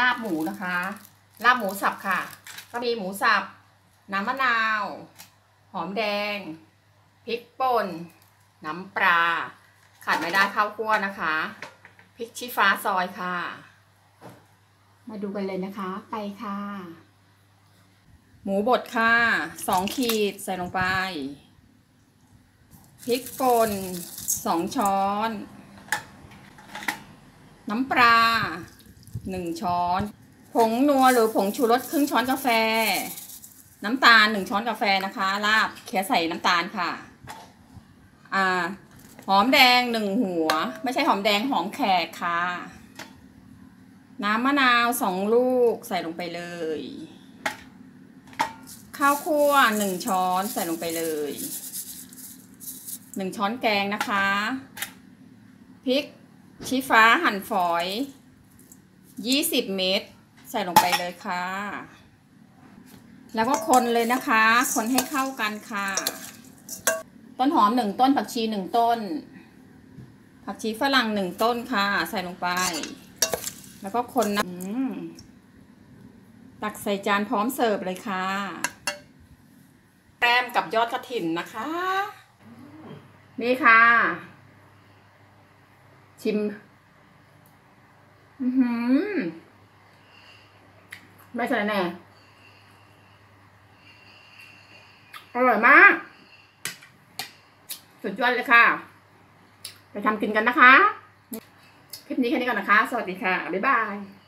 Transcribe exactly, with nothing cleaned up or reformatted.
ลาบหมูนะคะลาบหมูสับค่ะก็มีหมูสับน้ำมะนาวหอมแดงพริกป่นน้ำปลาขาดไม่ได้ข้าวคั่วนะคะพริกชี้ฟ้าซอยค่ะมาดูกันเลยนะคะไปค่ะหมูบดค่ะสองขีดใส่ลงไปพริกป่นสองช้อนน้ำปลาหนึ่งช้อนผงนัวหรือผงชูรสครึ่งช้อนกาแฟน้ำตาลหนึ่งช้อนกาแฟนะคะลาบแค่ใส่น้ำตาลค่ะอ่าหอมแดงหนึ่งหัวไม่ใช่หอมแดงหอมแขกค่ะน้ำมะนาวสองลูกใส่ลงไปเลยข้าวคั่วหนึ่งช้อนใส่ลงไปเลยหนึ่งช้อนแกงนะคะพริกชี้ฟ้าหั่นฝอยยี่สิบเม็ดใส่ลงไปเลยค่ะแล้วก็คนเลยนะคะคนให้เข้ากันค่ะต้นหอมหนึ่งต้นผักชีหนึ่งต้นผักชีฝรั่งหนึ่งต้นค่ะใส่ลงไปแล้วก็คนนะตักใส่จานพร้อมเสิร์ฟเลยค่ะแต้มกับยอดกระถิ่นนะคะนี่ค่ะชิมอือหือไม่ใช่แน่อร่อยมากสุดยอดเลยค่ะไปทำกินกันนะคะคลิปนี้แค่นี้ก่อนนะคะสวัสดีค่ะบ๊ายบาย